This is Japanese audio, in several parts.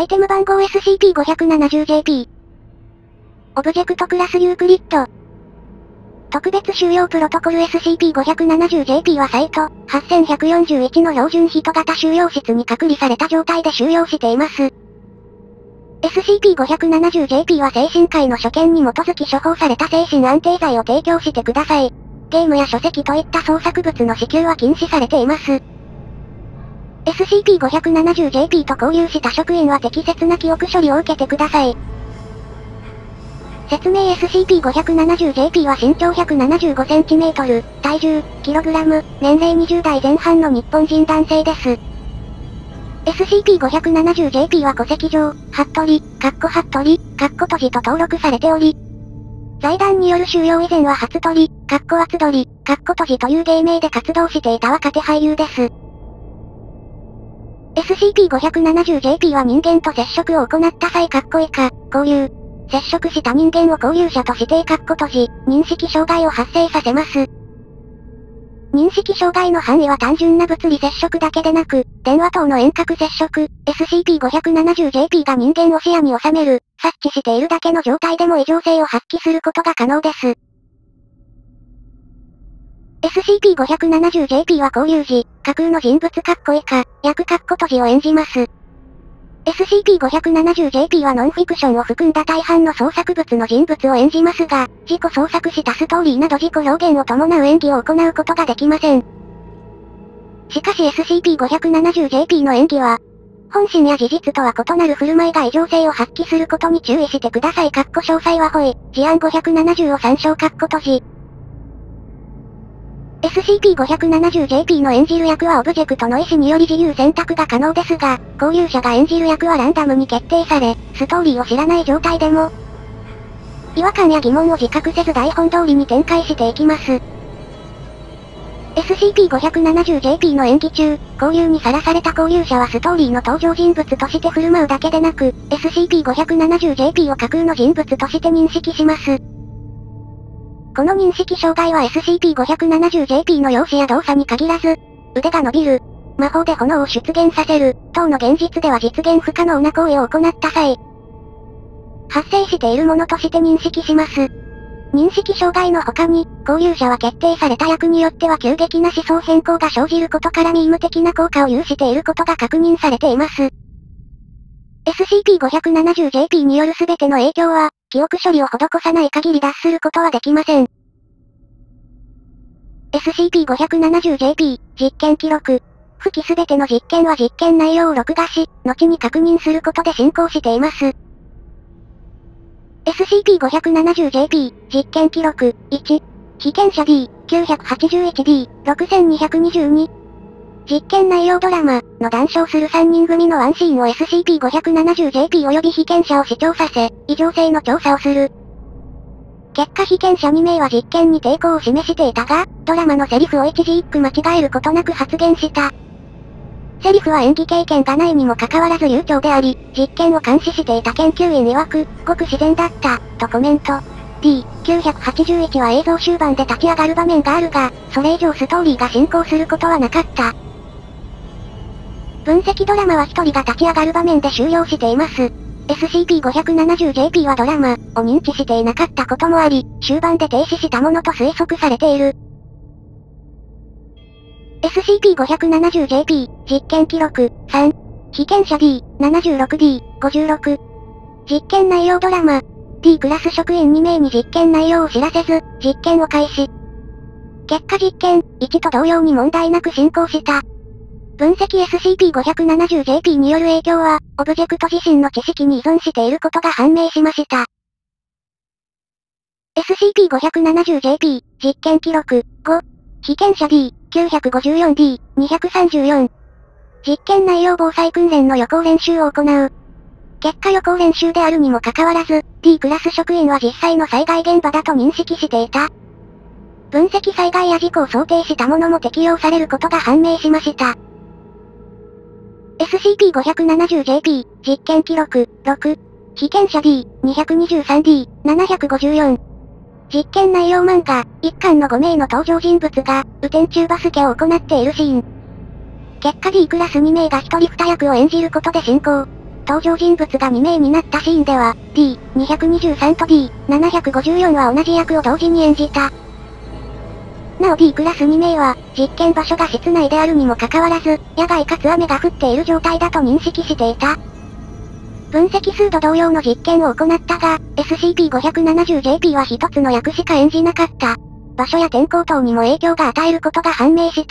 アイテム番号 SCP-570JP。オブジェクトクラスユークリッド。特別収容プロトコル SCP-570JP はサイト、8141の標準人型収容室に隔離された状態で収容しています。SCP-570JP は精神科医の所見に基づき処方された精神安定剤を提供してください。ゲームや書籍といった創作物の支給は禁止されています。SCP-570JP と交流した職員は適切な記憶処理を受けてください。説明 SCP-570JP は身長 175cm、体重、kg、年齢20代前半の日本人男性です。SCP-570JP は戸籍上、服部、閉じと登録されており、財団による収容以前は初鳥、厚鳥、閉じという芸名で活動していた若手俳優です。SCP-570JP は人間と接触を行った際以下、交流、接触した人間を交流者として閉じ、認識障害を発生させます。認識障害の範囲は単純な物理接触だけでなく、電話等の遠隔接触、SCP-570JP が人間を視野に収める、察知しているだけの状態でも異常性を発揮することが可能です。SCP-570JP は交流時、架空の人物役閉じを演じます。SCP-570JP はノンフィクションを含んだ大半の創作物の人物を演じますが、自己創作したストーリーなど自己表現を伴う演技を行うことができません。しかし SCP-570JP の演技は、本心や事実とは異なる振る舞いが異常性を発揮することに注意してください。詳細はホイ、事案570を参照。閉じ。SCP-570JP の演じる役はオブジェクトの意思により自由選択が可能ですが、交流者が演じる役はランダムに決定され、ストーリーを知らない状態でも、違和感や疑問を自覚せず台本通りに展開していきます。SCP-570JP の演技中、交流にさらされた交流者はストーリーの登場人物として振る舞うだけでなく、SCP-570JP を架空の人物として認識します。この認識障害は SCP-570JP の容姿や動作に限らず、腕が伸びる、魔法で炎を出現させる、等の現実では実現不可能な行為を行った際、発生しているものとして認識します。認識障害の他に、交流者は決定された役によっては急激な思想変更が生じることからミーム的な効果を有していることが確認されています。SCP-570JP による全ての影響は、記憶処理を施さない限り脱することはできません。SCP-570JP、実験記録。付記全ての実験は実験内容を録画し、後に確認することで進行しています。SCP-570JP、実験記録、1、被験者 D、981D、6222。実験内容ドラマの談笑する3人組のワンシーンを SCP-570JP 及び被験者を視聴させ、異常性の調査をする。結果被験者2名は実験に抵抗を示していたが、ドラマのセリフを一字一句間違えることなく発言した。セリフは演技経験がないにもかかわらず悠長であり、実験を監視していた研究員曰く、ごく自然だった、とコメント。D981 は映像終盤で立ち上がる場面があるが、それ以上ストーリーが進行することはなかった。分析ドラマは一人が立ち上がる場面で終了しています。SCP-570JP はドラマを認知していなかったこともあり、終盤で停止したものと推測されている。SCP-570JP、実験記録、3、被験者 D、76D、56。実験内容ドラマ、D クラス職員2名に実験内容を知らせず、実験を開始。結果実験、1と同様に問題なく進行した。分析 SCP-570JP による影響は、オブジェクト自身の知識に依存していることが判明しました。SCP-570JP、実験記録、5、被験者 D、954D、234。実験内容防災訓練の予行練習を行う。結果予行練習であるにもかかわらず、D クラス職員は実際の災害現場だと認識していた。分析災害や事故を想定したものも適用されることが判明しました。SCP-570JP、実験記録、6、被験者 D、223D、754。実験内容漫画、一巻の5名の登場人物が、雨天中バスケを行っているシーン。結果 D クラス2名が1人2役を演じることで進行。 登場人物が2名になったシーンでは、D223 と D754 は同じ役を同時に演じた。なお D クラス2名は、実験場所が室内であるにもかかわらず、野外かつ雨が降っている状態だと認識していた。分析数度同様の実験を行ったが、SCP-570JP は一つの役しか演じなかった。場所や天候等にも影響が与えることが判明した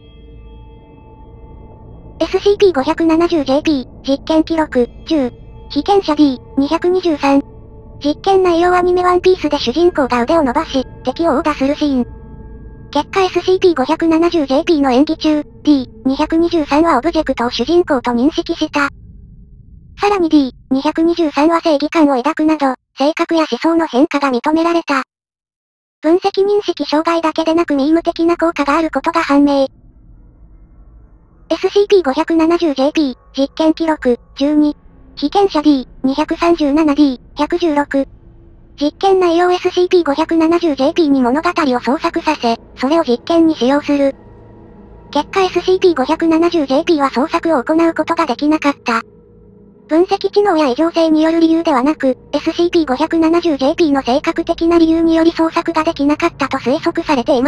。SCP-570JP、実験記録、10。被験者 D223。実験内容はアニメワンピースで主人公が腕を伸ばし、敵を殴打するシーン。結果 SCP-570JP の演技中、D223 はオブジェクトを主人公と認識した。さらに D223 は正義感を抱くなど、性格や思想の変化が認められた。分析認識障害だけでなくミーム的な効果があることが判明。SCP-570JP、実験記録、12。被験者 D237D116。実験内容 SCP-570JP に物語を創作させ、それを実験に使用する。結果 SCP-570JP は創作を行うことができなかった。分析知能や異常性による理由ではなく、SCP-570JP の性格的な理由により創作ができなかったと推測されています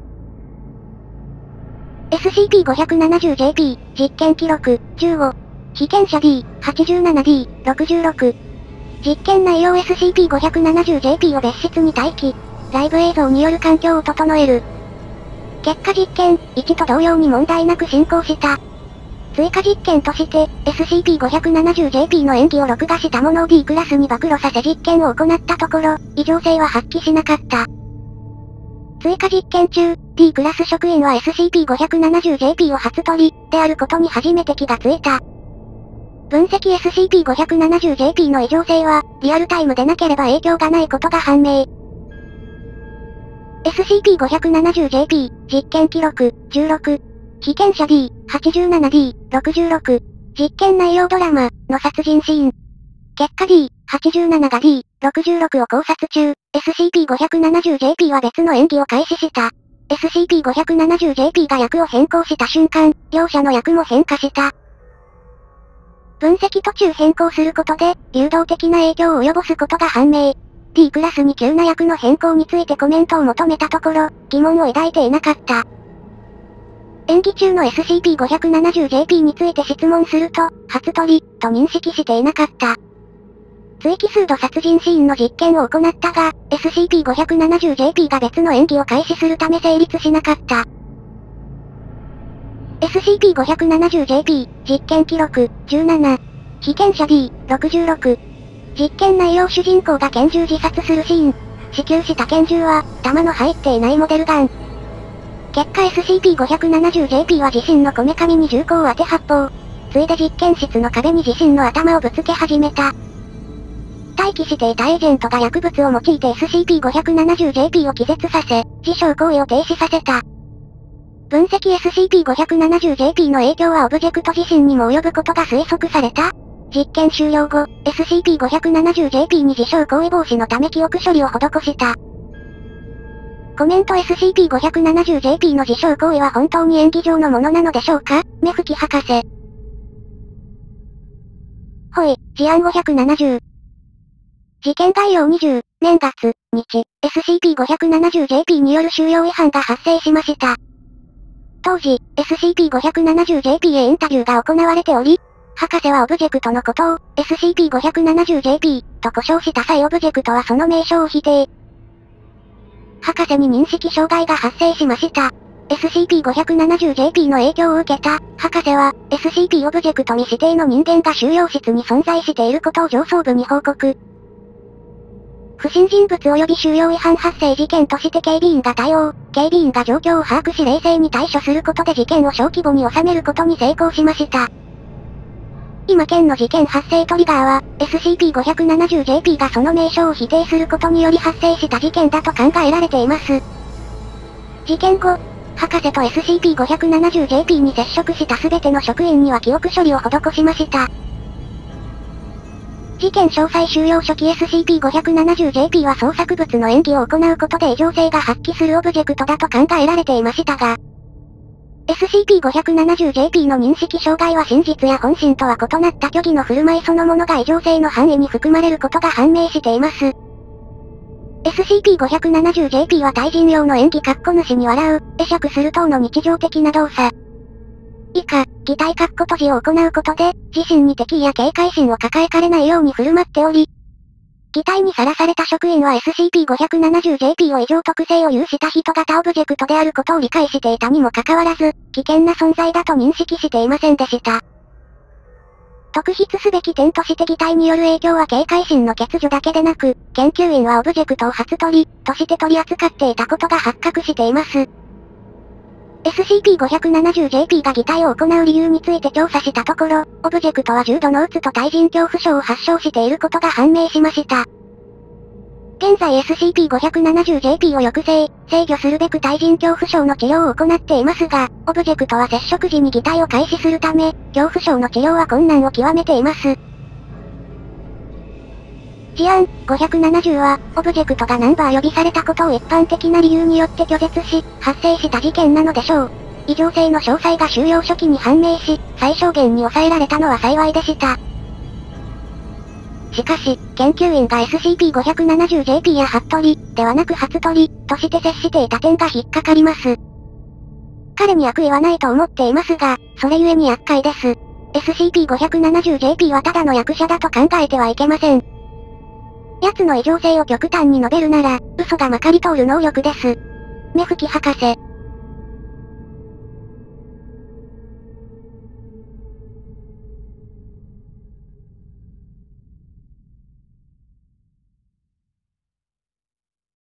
。SCP-570JP、実験記録、15。被験者 D87D66。実験内容 SCP-570JP を別室に待機。ライブ映像による環境を整える。結果実験、1と同様に問題なく進行した。追加実験として、SCP-570JP の演技を録画したものを D クラスに暴露させ実験を行ったところ、異常性は発揮しなかった。追加実験中、D クラス職員は SCP-570JP を初取り、であることに初めて気がついた。分析 SCP-570JP の異常性は、リアルタイムでなければ影響がないことが判明。SCP-570JP、実験記録、16。被験者 D87D66。実験内容ドラマ、の殺人シーン。結果 D87 が D66 を考察中、SCP-570JP は別の演技を開始した。SCP-570JP が役を変更した瞬間、両者の役も変化した。分析途中変更することで、流動的な影響を及ぼすことが判明。D クラスに急な役の変更についてコメントを求めたところ、疑問を抱いていなかった。演技中の SCP-570JP について質問すると、初取り、と認識していなかった。追記数度殺人シーンの実験を行ったが、SCP-570JP が別の演技を開始するため成立しなかった。SCP-570JP、実験記録、17。被験者 D66。実験内容主人公が拳銃自殺するシーン。支給した拳銃は、弾の入っていないモデルガン。結果 SCP-570JP は自身のこめかみに銃口を当て発砲。ついで実験室の壁に自身の頭をぶつけ始めた。待機していたエージェントが薬物を用いて SCP-570JP を気絶させ、自傷行為を停止させた。分析 SCP-570JP の影響はオブジェクト自身にも及ぶことが推測された。実験終了後、SCP-570JP に自傷行為防止のため記憶処理を施した。コメント SCP-570JP の自傷行為は本当に演技上のものなのでしょうか？目吹博士。ほい、事案570。事件概要20、年月、日、SCP-570JP による収容違反が発生しました。当時、SCP-570JP へインタビューが行われており、博士はオブジェクトのことを、SCP-570JP と呼称した際オブジェクトはその名称を否定。博士に認識障害が発生しました。SCP-570JP の影響を受けた、博士は、SCP オブジェクトに指定の人間が収容室に存在していることを上層部に報告。不審人物及び収容違反発生事件として警備員が対応、警備員が状況を把握し冷静に対処することで事件を小規模に収めることに成功しました。今件の事件発生トリガーは、SCP-570JP がその名称を否定することにより発生した事件だと考えられています。事件後、博士と SCP-570JP に接触した全ての職員には記憶処理を施しました。事件詳細収容初期 SCP-570JP は創作物の演技を行うことで異常性が発揮するオブジェクトだと考えられていましたが、 SCP-570JP の認識障害は真実や本心とは異なった虚偽の振る舞いそのものが異常性の範囲に含まれることが判明しています。SCP-570JP は対人用の演技主に笑う、会釈する等の日常的な動作。以下、擬態閉じを行うことで、自身に敵意や警戒心を抱えかれないように振る舞っており、擬態にさらされた職員は SCP-570JP を異常特性を有した人型オブジェクトであることを理解していたにもかかわらず、危険な存在だと認識していませんでした。特筆すべき点として擬態による影響は警戒心の欠如だけでなく、研究員はオブジェクトを初取り、として取り扱っていたことが発覚しています。SCP-570JP が擬態を行う理由について調査したところ、オブジェクトは重度のうつと対人恐怖症を発症していることが判明しました。現在 SCP-570JP を抑制、制御するべく対人恐怖症の治療を行っていますが、オブジェクトは接触時に擬態を開始するため、恐怖症の治療は困難を極めています。事案、570は、オブジェクトがナンバー呼びされたことを一般的な理由によって拒絶し、発生した事件なのでしょう。異常性の詳細が収容初期に判明し、最小限に抑えられたのは幸いでした。しかし、研究員が SCP-570JP や服部、ではなく初取として接していた点が引っかかります。彼に悪意はないと思っていますが、それゆえに厄介です。SCP-570JP はただの役者だと考えてはいけません。奴の異常性を極端に述べるなら、嘘がまかり通る能力です。メフキ博士。